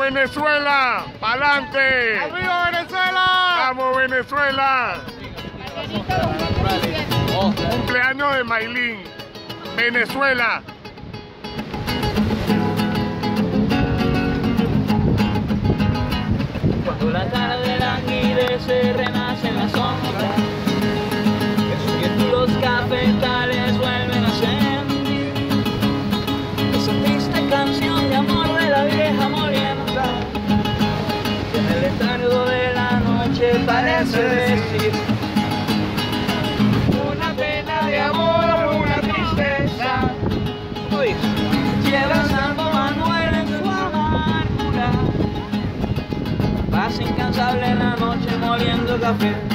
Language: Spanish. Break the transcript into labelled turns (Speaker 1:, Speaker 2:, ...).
Speaker 1: Venezuela! ¡Pa'lante!
Speaker 2: ¡Arriba Venezuela!
Speaker 1: ¡Vamos Venezuela! Cumpleaños de Maylin. Venezuela.
Speaker 3: Cuando la tarde languidece, renace en la sombra, los cafetales vuelven a sentir esa triste canción de amor de la vieja molienda, que en el letargo de la noche parece decir una pena de amor, una tristeza. Uy, lleva a Santo Manuel en su amargura, pasa incansable en la noche moliendo café.